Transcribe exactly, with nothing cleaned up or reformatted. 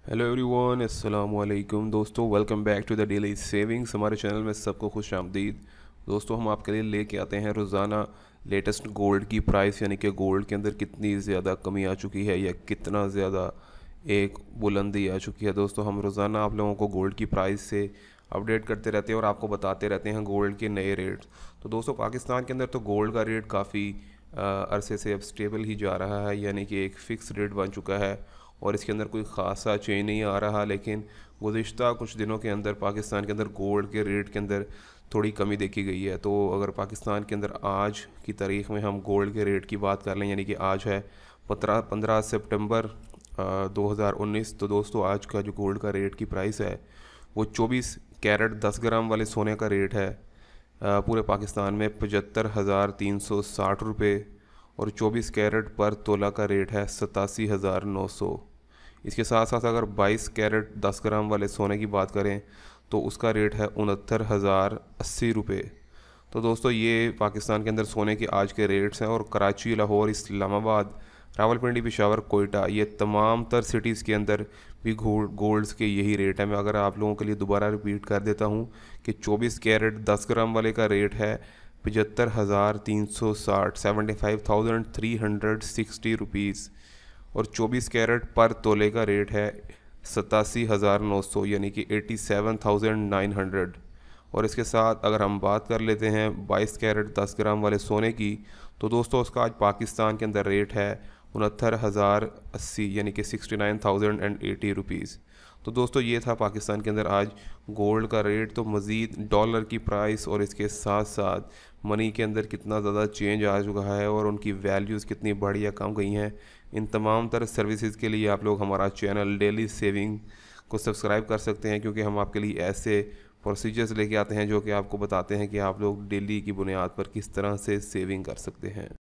Hello everyone, अस्सलाम वालेकुम दोस्तों। Welcome back to the daily savings. हमारे चैनल में सबको खुश आमदीद। दोस्तों, हम आपके लिए लेके आते हैं रोज़ाना लेटेस्ट गोल्ड की प्राइस, यानी कि गोल्ड के अंदर कितनी ज़्यादा कमी आ चुकी है या कितना ज़्यादा एक बुलंदी आ चुकी है। दोस्तों, हम रोज़ाना आप लोगों को गोल्ड की प्राइस से अपडेट करते रहते हैं और आपको बताते रहते हैं गोल्ड के नए रेट। तो दोस्तों, पाकिस्तान के अंदर तो गोल्ड का रेट काफ़ी अरसे से अब स्टेबल ही जा रहा है, यानी कि एक फ़िक्स रेट बन चुका है और इसके अंदर कोई ख़ासा चेंज नहीं आ रहा। लेकिन गुज़िश्ता कुछ दिनों के अंदर पाकिस्तान के अंदर गोल्ड के रेट के अंदर थोड़ी कमी देखी गई है। तो अगर पाकिस्तान के अंदर आज की तारीख़ में हम गोल्ड के रेट की बात कर लें, यानी कि आज है पंद्रह पंद्रह सितंबर दो हज़ार उन्नीस। तो दोस्तों, आज का जो गोल्ड का रेट की प्राइस है वो चौबीस कैरेट दस ग्राम वाले सोने का रेट है अ, पूरे पाकिस्तान में पचहत्तर हज़ार तीन सौ साठ रुपये और चौबीस कैरेट पर तोला का रेट है सतासी हज़ार नौ सौ। इसके साथ साथ अगर बाईस कैरेट दस ग्राम वाले सोने की बात करें तो उसका रेट है उनहत्तर हज़ार अस्सी रुपये। तो दोस्तों, ये पाकिस्तान के अंदर सोने के आज के रेट्स हैं। और कराची, लाहौर, इस्लामाबाद, रावलपिंडी, पेशावर, कोयटा, ये तमाम तर सिटीज़ के अंदर भी गोल्ड गोल्ड्स के यही रेट है। मैं अगर आप लोगों के लिए दोबारा रिपीट कर देता हूँ कि चौबीस कैरेट दस ग्राम वाले का रेट है पचहत्तर हज़ार तीन सौ साठ seventy five thousand three hundred sixty rupees और चौबीस कैरेट पर तोले का रेट है सतासी हज़ार नौ सौ, यानी कि eighty seven thousand nine hundred. और इसके साथ अगर हम बात कर लेते हैं बाईस कैरेट दस ग्राम वाले सोने की, तो दोस्तों उसका आज पाकिस्तान के अंदर रेट है उनहत्तर हज़ार अस्सी, यानी कि sixty nine thousand and eighty rupees. तो दोस्तों, ये था पाकिस्तान के अंदर आज गोल्ड का रेट। तो मज़ीद डॉलर की प्राइस और इसके साथ साथ मनी के अंदर कितना ज़्यादा चेंज आ चुका है और उनकी वैल्यूज़ कितनी बढ़ या कम गई हैं, इन तमाम तरह सर्विसेज के लिए आप लोग हमारा चैनल डेली सेविंग को सब्सक्राइब कर सकते हैं, क्योंकि हम आपके लिए ऐसे प्रोसीजर्स लेके आते हैं जो कि आपको बताते हैं कि आप लोग डेली की बुनियाद पर किस तरह से सेविंग कर सकते हैं।